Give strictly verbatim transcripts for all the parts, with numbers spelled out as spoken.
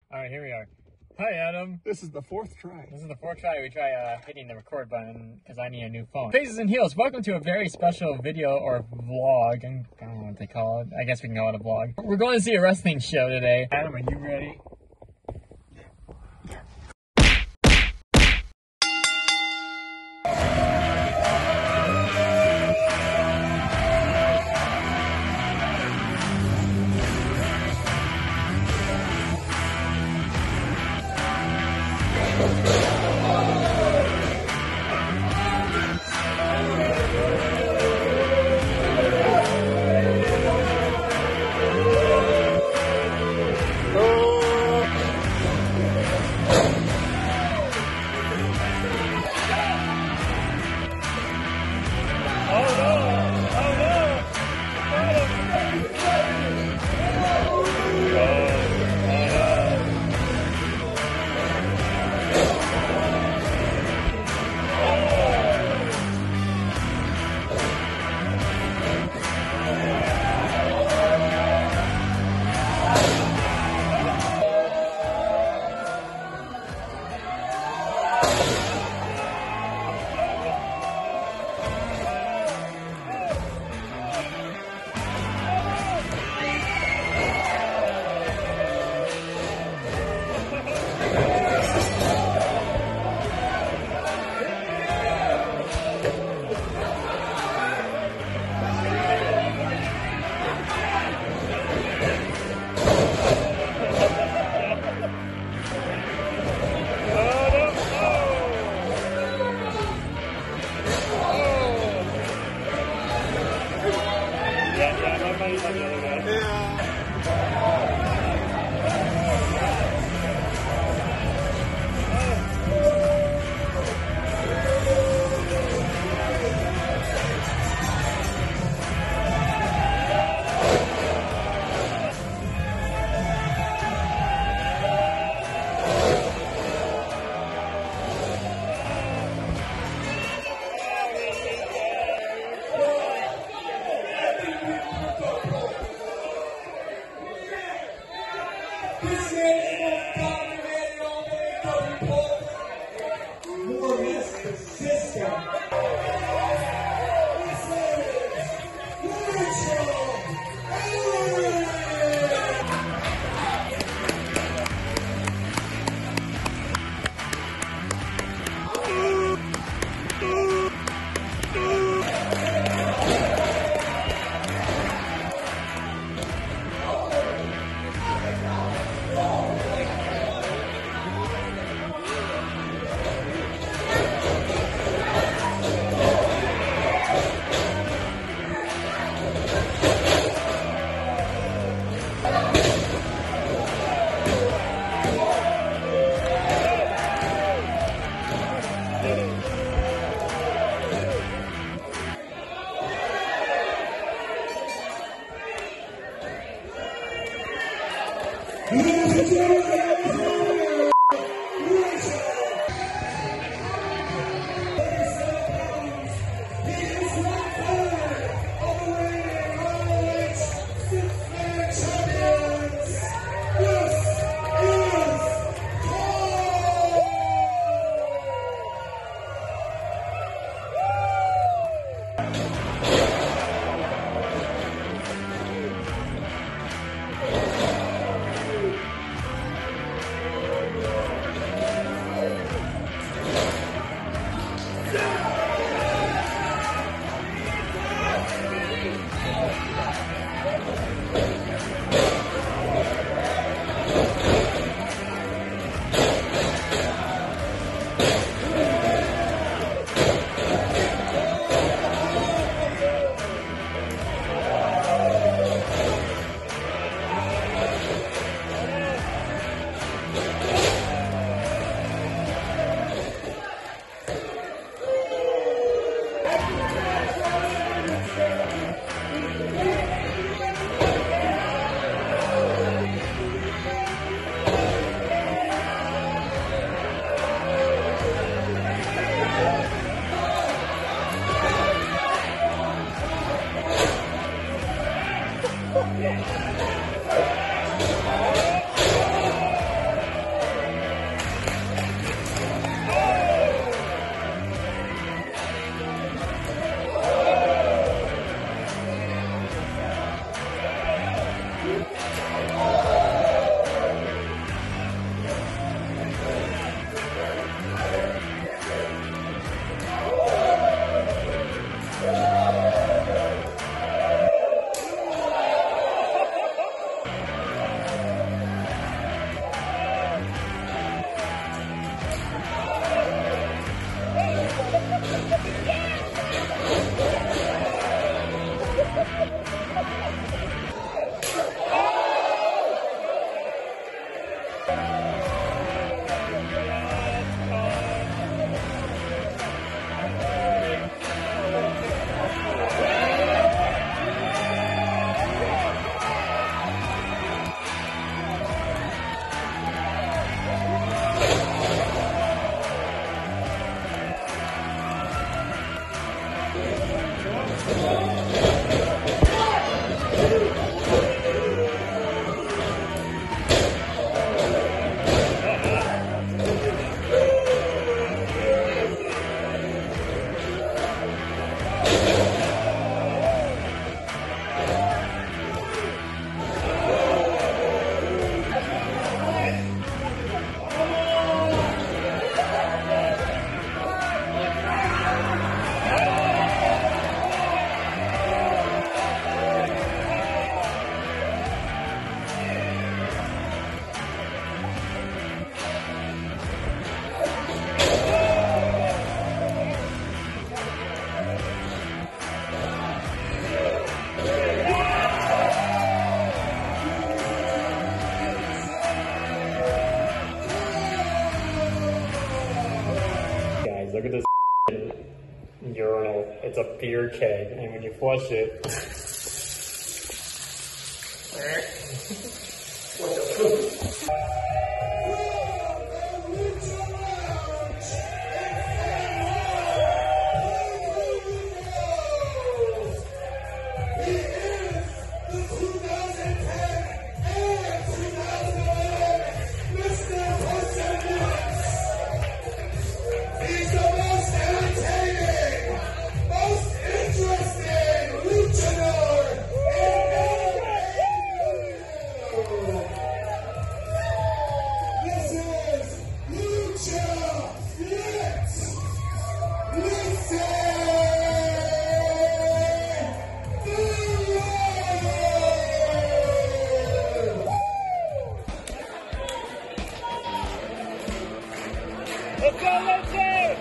All right, here we are. Hi, Adam. This is the fourth try. This is the fourth try we try uh, hitting the record button because I need a new phone. Faces and Heels, welcome to a very special video or vlog. I don't know what they call it. I guess we can call it a vlog. We're going to see a wrestling show today. Adam, are you ready? look at this urinal. It's a beer keg, and when you flush it, what the poop? Let's go, Lince!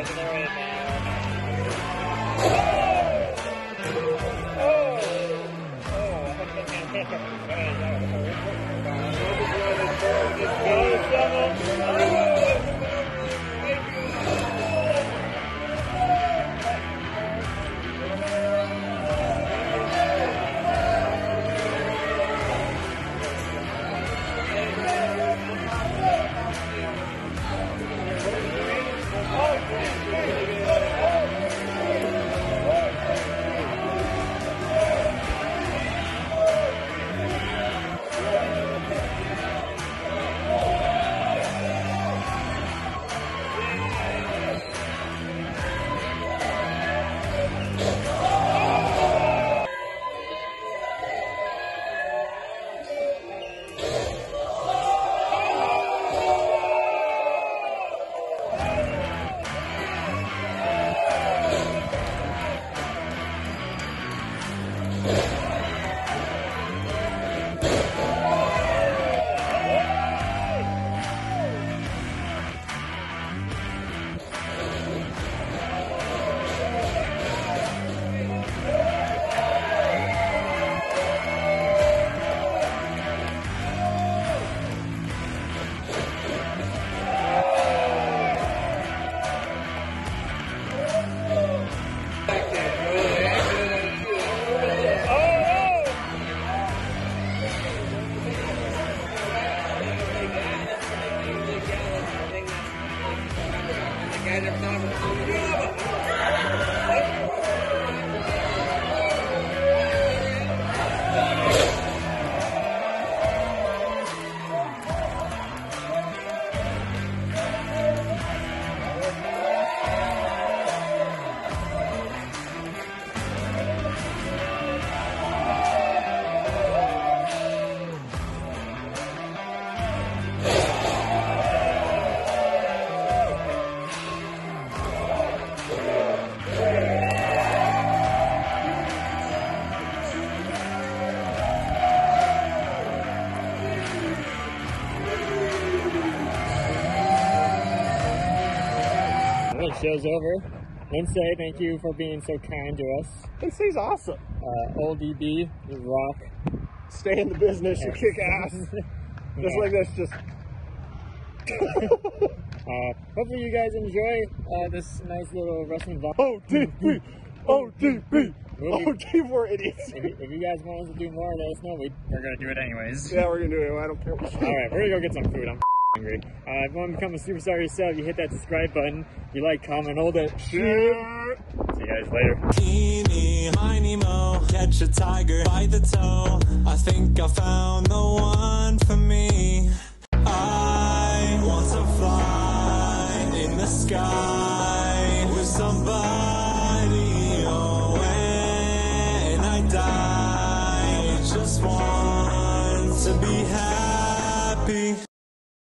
looking at right now. Oh! Oh! Oh! I hope that's gonna hit her. Hey, that was horrific. Go, Devil! Show's over. Lince, thank you for being so kind to us. Lince's awesome. Uh, O B D, you rock. Stay in the business, you kick ass. Just Yeah. like this, just. uh, hopefully you guys enjoy uh, this nice little wrestling vlog. O D B! O D B! O D for idiots. If you, if you guys want us to do more, let us know. We, we're going to do it anyways. Yeah, we're going to do it. I don't care what you Alright, we're going to go get some food. I'm hungry. Uh, if you want to become a superstar yourself, you hit that subscribe button. You like, comment, all that shit. See you guys later. Eeny, miny, mo, catch a tiger by the toe. I think I found the one for me. I want to fly in the sky with somebody. Oh, when I die, just want to be happy.